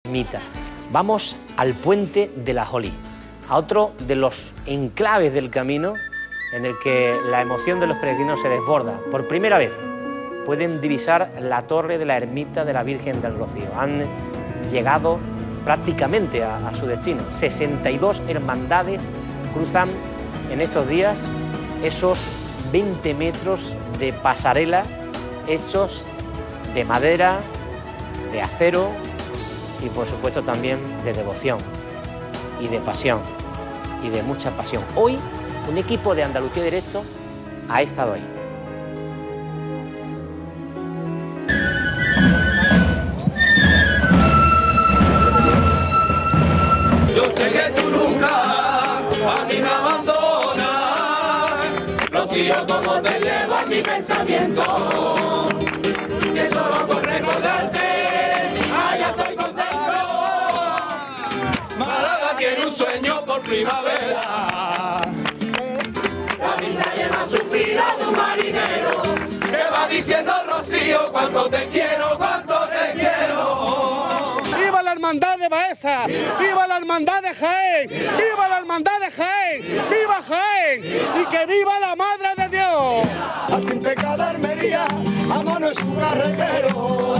Mita. Vamos al puente de la Jolí, a otro de los enclaves del camino en el que la emoción de los peregrinos se desborda. Por primera vez pueden divisar la torre de la ermita de la Virgen del Rocío. Han llegado prácticamente a su destino. 62 hermandades cruzan en estos días esos 20 metros de pasarela hechos de madera, de acero y por supuesto también de devoción y de pasión y de mucha pasión. Hoy un equipo de Andalucía Directo ha estado ahí. Yo sé que tú nunca a mí me abandonas, Rocío, como te llevo en mi pensamiento, que solo por recordarte, ya estoy contento. Málaga tiene un sueño por primavera, la brisa lleva suspiro de un marinero, que va diciendo Rocío, cuánto te quiero, cuánto te quiero. ¡Viva la hermandad de Baeza! ¡Viva la hermandad de Jaén! ¡Viva la hermandad de Jaén! ¡Viva Jaén! ¡Y que viva la Madre de Dios! A sin pecado Almería, a mano es su carretero,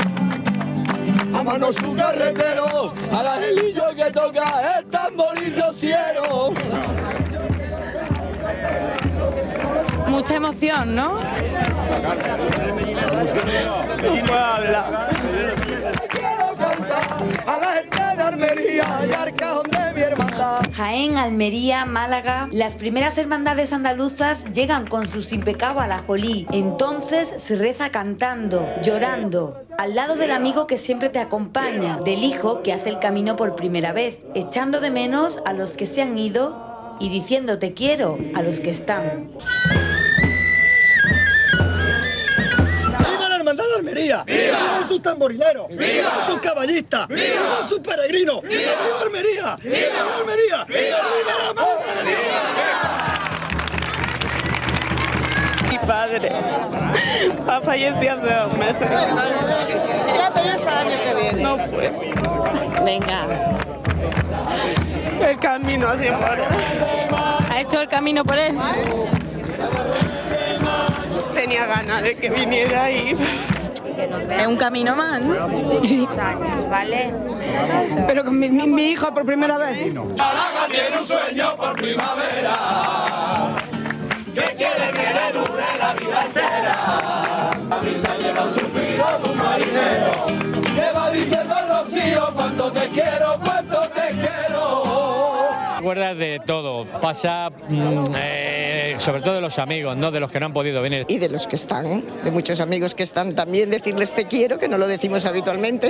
a mano su carretero, al angelillo que toca el tambor y rociero. Mucha emoción, ¿no? No puedo hablar. Quiero cantar a la gente de Almería y al cajón de mi hermandad. Jaén, Almería, Málaga, las primeras hermandades andaluzas llegan con su sin pecado a la Jolí. Entonces se reza cantando, llorando, al lado del amigo que siempre te acompaña, del hijo que hace el camino por primera vez, echando de menos a los que se han ido y diciendo te quiero a los que están. ¡Viva la hermandad de Almería! ¡Viva! ¡Viva sus tamborileros! ¡Viva! ¡Viva sus caballistas! ¡Viva! ¡Viva sus peregrinos! ¡Viva! ¡Viva Almería! ¡Viva! ¡Viva Almería! ¡Viva! ¡Viva la Madre de Dios! Mi padre ha fallecido hace 2 meses. Ya pedimos para el año que viene. No puedo. Venga. El camino hacia afuera. ¿Ha hecho el camino por él? Tenía ganas de que viniera y... Es un camino más, ¿no? Sí. Vale. Pero con mi hijo por primera vez. Málaga tiene un sueño por primavera, que quiere que le dure la vida entera. La brisa lleva un suspiro de un marinero, que va diciendo Rocío, cuánto te quiero, cuánto te quiero. Te acuerdas de todo, pasa sobre todo de los amigos, no de los que no han podido venir. Y de los que están, de muchos amigos que están también, decirles te quiero, que no lo decimos habitualmente.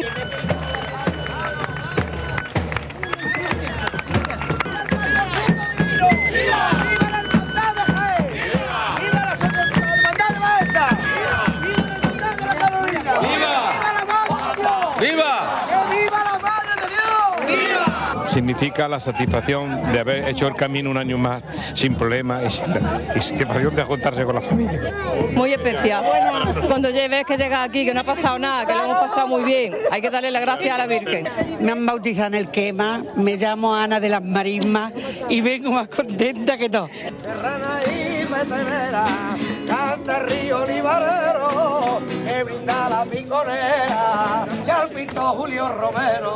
Significa la satisfacción de haber hecho el camino un año más sin problemas y satisfacción de juntarse con la familia. Muy especial. Cuando ves que llegas aquí, que no ha pasado nada, que lo hemos pasado muy bien, hay que darle las gracias a la Virgen. Me han bautizado en el Quema, me llamo Ana de las Marismas y vengo más contenta que todo. Serrana y petenera, canta el río Libarero, que brinda la pingonera y al pinto Julio Romero.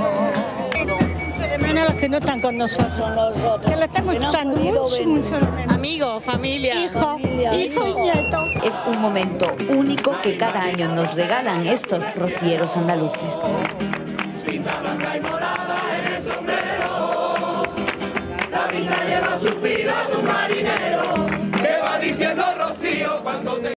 De menos a los que no están con nosotros, que lo estamos usando mucho. Amigos, familia. Hijo y nieto. Es un momento único que cada año nos regalan estos rocieros andaluces. Cinta blanca y morada en el sombrero, la brisa lleva suspiro de un marinero.